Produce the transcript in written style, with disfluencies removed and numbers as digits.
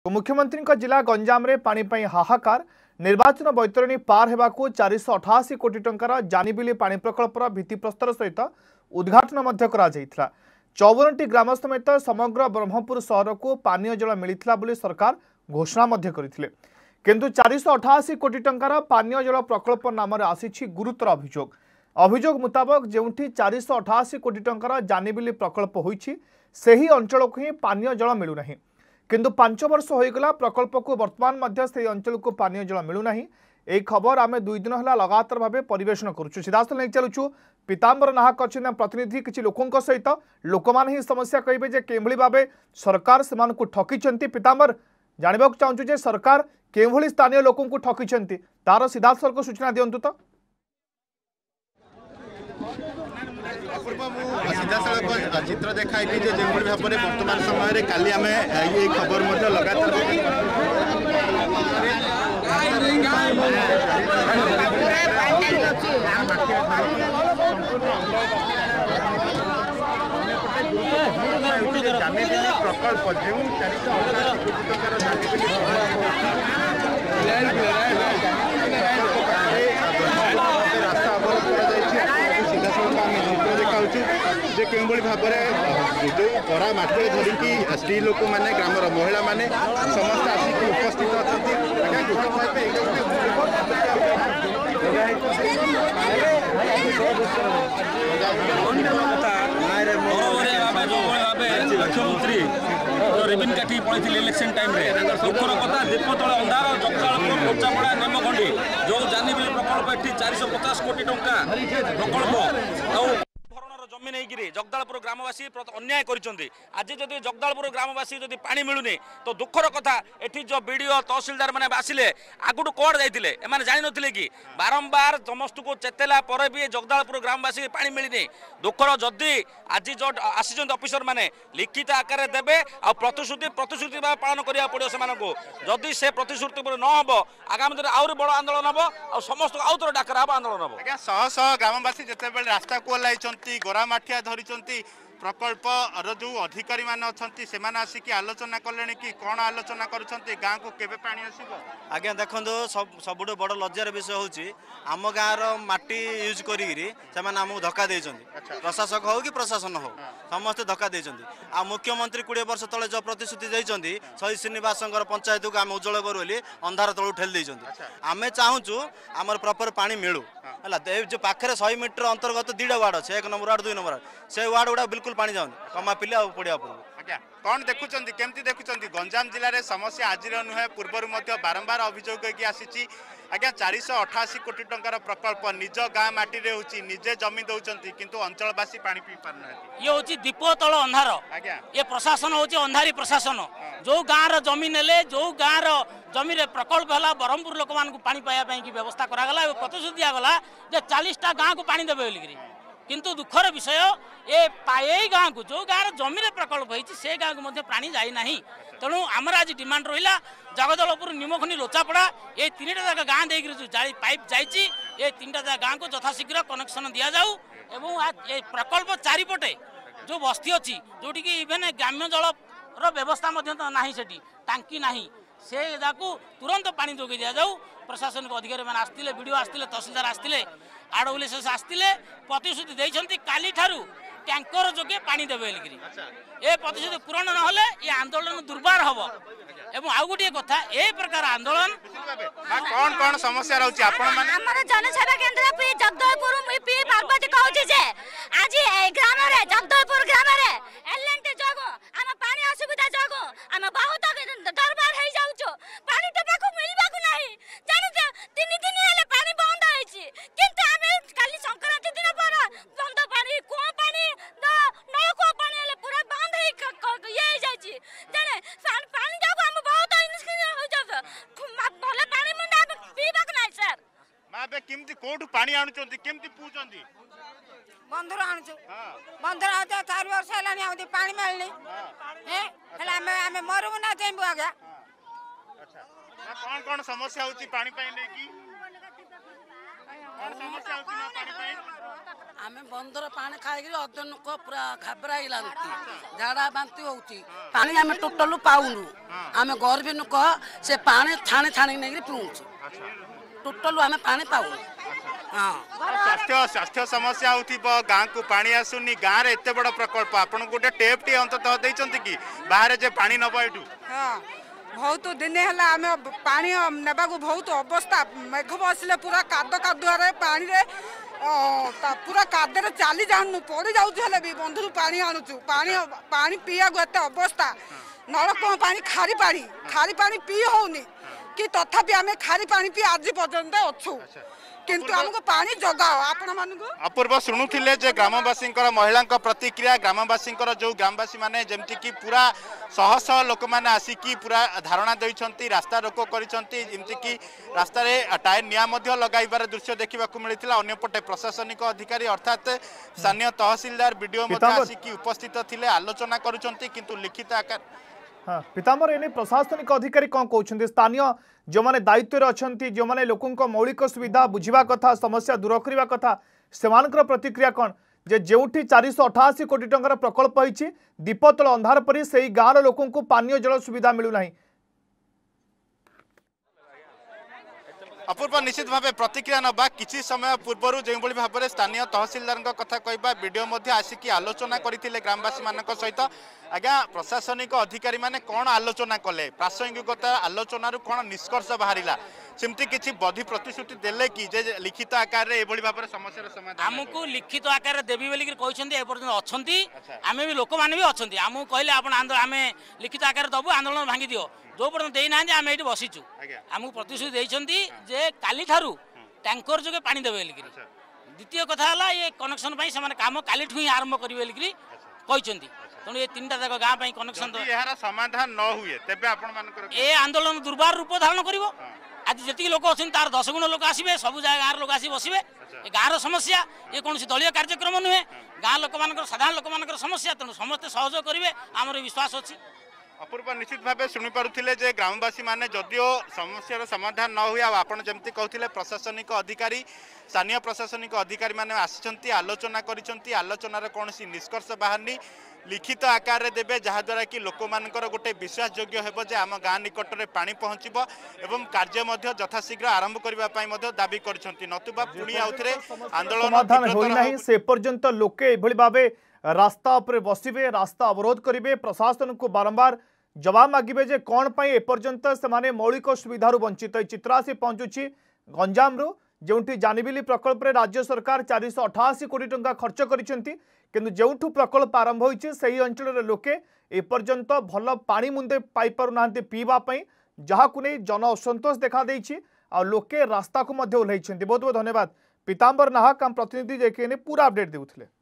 मुख्यमंत्री जिला गंजाम रे पानी पाई हाहाकार निर्वाचन बैतरणी पार होगाकू 488 कोटी टंकार जानीबिली पानी प्रकल्पर भित्तिप्रस्तर सहित उद्घाटन करा 54टी ग्राम समेत समग्र ब्रह्मपुर सहर को पानीय जल मिलता सरकार घोषणा करथिले किंतु 488 कोटी टंकार पानीय जल प्रकल्प नाम आसी गुरुतर अभियोग मुताबक जेउठी 488 कोटी टंकार जानीबिली प्रकल्प होईछि सेही अंचल को ही पानीय जल मिलुना किंतु 5 वर्ष होगला प्रकल्प को वर्तमान से अंचल को पानीय जल मिलूना। यह खबर आम 2 दिन है लगातार भाव परिवेशन करुँ सीधासल नहीं चलुँ पीताम्बर नाहक अच्छे प्रतिनिधि किसी लोकों सहित लोक मैंने समस्या कहे जे के भाव सरकार से ठकी पीताम्बर जानवा चाहूँ जे सरकार के स्थानीय लोकों ठकी तार सीधासल सूचना दिंतु तो सीधा सड़क चित्र देखाई जो भाव में वर्तमान समय काली आम ये खबर लगातार प्रकल्प जो 488 भाव में जो परा माटी धरिकी स्त्री लोक मैंने ग्रामर महिला माने समस्त आसिक उपस्थित मुख्यमंत्री रिबिन काटी पड़ी इलेक्शन टाइम दुखर कथा दीप तले अंधार जगदालपुर कोचापड़ा नेमखंडी जो जानीबिली प्रकल्प ये 450 कोटी टंका प्रकल्प जमी नहीं जगदालपुर ग्रामवासी अन्याय करिसेंती आज जदि जगदालपुर ग्रामवासी जदि पानी मिलूनी तो दुखर कथा एठी जो बीडीओ तहसीलदार मैंने आसिले आगुठ कोर्ट जाइए एम जान नी कि बारंबार समस्त को चेतेला पर भी जगदालपुर ग्रामवासी की पानी मिलनी दुखर जदि आज जो आसी ऑफिसर मैंने लिखित आकार देवे आ प्रतिश्रुति पालन करा पड़ो से जदि से प्रतिश्रुति न हम आगामी दिन आहरी बड़ आंदोलन हम आ समस्त आउ थे डाकरा हम आंदोलन हम शह शह ग्रामवासी जिते रास्ता को ओह्लाई गोरा माठिया धरी प्रकल्प जो अधिकारी माने अछंती से माने आसिक आलोचना कले कि कौन आलोचना करुछंती गाँ को केबे पानी आसीबो। आज्ञा देखो सबुठ बड़ लज्जार विषय हूँ आम गाँव माटी यूज करें धक्का देइछंती प्रशासक हो कि प्रशासन हो समस्ते धक्का देइछंती आ मुख्यमंत्री 20 वर्ष तले जो प्रतिश्रुति देइछंती शहीद श्रीनिवास पंचायत को आम उज्जवल करू बोली अंधार तलू ठेली देइछंती आमे चाहूँ आमर प्रॉपर पानी मिलू है जो पाखे 100 मीटर अंतर्गत 2टा वार्ड अच्छे 1 नंबर वार्ड 2 नंबर वार्ड से वार्ड गुड़ा बिल्कुल पानी जाऊनी कमा पिले पड़ा पूर्व कौन देखुंत केमती देखुंत गंजाम जिले में समस्या आज नुहे पूर्वर बारंबार अभियोग आसी आज्ञा 488 कोटी टंकार प्रकल्प निज गाँ माटी रे होची निजे जमी दौरान किंतु अंचलवासी पानी पी पार ये हूँ दीप तल अंधार ये प्रशासन हूँ अंधारी प्रशासन जो गाँव जमी नेले जो गाँव जमी रे प्रकल्प है ब्रह्मपुर लोक मान पानी पाइबा की व्यवस्था करागला प्रतिश्रुति दिगला 40टा गाँव को पानी देवे बोलिकी किंतु दुखर विषय ये गाँव को जो गाँव जमी रे प्रकल्प होती गाँव को पानी जाई नहीं तेणु आमर आज डिमांड रहा जगदलपुर निमखनी लोचापड़ा ये 3टा जगह गाँव देकर जो पाइप जाइए ये 3टा गाँव को यथाशीघ्र कनेक्शन दि जाऊ एवं ये प्रकल्प चारिपटे जो बस्ती अच्छी जोटि कि इवेन ग्राम्य जल व्यवस्था ना से टांकी ना से तुरंत पानी जोगे दि जाऊ प्रशासन अधिकारी मैंने आसते वीडियो आसते तहसीलदार आसते आरडब्ल्यूएस आसते प्रतिश्रुति देइछंती काली ठारू टैंकर जोगे पानी देवे बोलिकी ए प्रतिश्रुति पूरण न ये आंदोलन दुर्बार हम एवं आउ गोटे कथा ए प्रकार आंदोलन कौन कौन समस्या रहउची आपण माने हमर जनसेवा केंद्र पे जगदलपुर पी पार्वती कहउची जे आज ए ग्राम रे जगदलपुर ग्राम रे एलएनटी जगो हम पानी असुविधा जगो हम बहुत दरबार हे जाउछो पानी तो पाखु मिलबा को नाही जानि 3 दिन हेले पानी बंद होईची किंतु हम काली संक्रांति दिन पर बंद पानी को पानी न को पानी हेले पूरा बंद हे ये जाइची जाने पानी जगो हम बहुत इनस्क्रीन हो जाउ भले पानी मुंडा पीबा को नाही सर माबे केमती कोठु पानी आनुचंती केमती पूछंती बंदर आनुछु बंदर आते 4 वर्ष हेलानी आउदी पानी मिलनी हे हला हमें मरबो ना जाइबो आगा अच्छा कौन कौन समस्या होची पानी पाई नै की आमे बंदर पानी खाई अध लोक पूरा घाबराई झाड़ा बांति होती पानी आमे टोटल पाऊनु आमे गरीब लोक से पानी छाणी छाणी नहीं पीऊँ टोटल आमे पानी पाऊनु स्वास्थ्य स्वास्थ्य समस्या होथिबो गाँ को पानी आसुनी गाँ रे एते बड़ प्रकल्प आपन गोटे टेप टी अंततः दैचंती कि बाहर जे पानी नबो एठू बहुत दिन है आम पानी नेबा को बहुत अवस्था मेघ बसले पूरा काद कादुआरे पानी रे पूरा कादरे चली जाऊँ पड़ जाऊँ भी बंधु पानी आणुचु पानी पानी पीया को एत अवस्था नलकूप पानी खारी पानी पी होनी कि तथापि आम खारी पानी पी आज पर्यंत अच्छु किंतु हमको पानी जगाओ आपण मानकु अपूर्व शुणुथिले जे ग्रामवासी महिला प्रतिक्रिया ग्रामवासी जो ग्रामवासी माने जेमती कि पूरा शह शह लोक मैंने आसिकी पूरा धारणा दैछंती रास्ता रोको करिसंती जेमती कि रास्ता रे टायर निया मध्य लगाइबार दृश्य देखा मिलता अन्यपटे प्रशासनिक अधिकारी अर्थात स्थानीय तहसीलदार बीडीओ मध्य आसिकी उपस्थित थिले आलोचना करुचंती किंतु लिखित आकार हाँ पीताम्बर एने प्रशासनिक अधिकारी कौन कहते स्थानीय जो मैंने दायित्व अच्छा जो मैंने लोकों मौलिक सुविधा बुझा कथा समस्या दूर करने कथा से प्रतिक्रिया कौन जे जोठी 488 कोटी टंकार प्रकल्प होती दीपतल अंधार परी से गाँव लोकों को पानीय जल सुविधा मिलूना। अपूर्व निश्चित भाव प्रतिक्रिया नवा किसी समय पूर्व जो भाव में स्थानीय तहसीलदार कथा कहवा वीडियो आसिकी आलोचना करते ग्रामवासी मान सहित आज्ञा प्रशासनिक अधिकारी माने कौन आलोचना कले प्रासंगिकता आलोचन कौन निष्कर्ष बाहर सेमती किसी बधी प्रतिश्रुति देले कि जे लिखित आकार रे एभली भाबरे समस्या समाधान हमकु लिखित आकार देबी बोली कहते एपर्यंत अच्छी आम भी लोक मैंने भी अच्छी आमको कहले आम लिखित आकार दबु आंदोलन भांगी दियो जो पर्यटन देना आम ये बसीचु आमको प्रतिश्रुति देते जे काली ठारू टैंकर जोगे पानी देवे द्वितीय कथा है ये कनेक्शन से काम काली ही आरंभ करेंगे कहते तेणु ये तीन टाक गाँव कनेक्शन समाधान न हुए तेबे ए आंदोलन दुर्बार रूप धारण कर आज जी लोक अच्छे तार 10 गुण लोक आसवे सब जगह गाँव लोक आसी बसवे गाँव समस्या ये कौन दलीय कार्यक्रम नुहे गाँ लोक साधारण लोक समस्या तेणु समस्ते सहयोग करेंगे आमर विश्वास अच्छी। अपूर्व निश्चित भाव शुणी पारुथिले जे ग्रामवासी माने जदियो समस्यार समाधान न हुए आपण जेमती कहथिले प्रशासनिक अधिकारी स्थानीय प्रशासनिक अधिकारी माने आसिचंती आलोचना करिसंती आलोचनार कोनसी निष्कर्ष बाहरनी लिखित आकार रे देबे जहा द्वारा कि लोक मानकर गोटे विश्वास योग्य हेबो जे आम गाँ निकट रे पानी पहुंचबो एवं कार्य मध्य यथाशीघ्र आरंभ करबा पई मध्य दाबी करिसंती नतुबा पुणी आउथरे आंदोलन समाधान होई नाही से पर्यंत लोके एभली भाबे रास्ता पर बसवे रास्ता अवरोध करेंगे प्रशासन को बारंबार जवाब मागिबे जे कौन पाई एपर्यंत से मौलिक सुविधार वंचित चित्र आसी पहुंचुची गंजाम जोठी जानिबिली प्रकल्प रे राज्य सरकार 488 कोटी टंका खर्च करिसेंती किंतु जोठू प्रकल्प आरंभ होईची सही अंचल लोके एपर्यंत भल पानी मुंदे पाई पारु नांती पीवा पई जहाकु नै जन असंतोष देखा देइची आ लोके रास्ता को मध्य ओल्हैछंती। बहुत बहुत धन्यवाद पीताम्बर नाहक हम प्रतिनिधि जेके पूरा अपडेट देउथिले।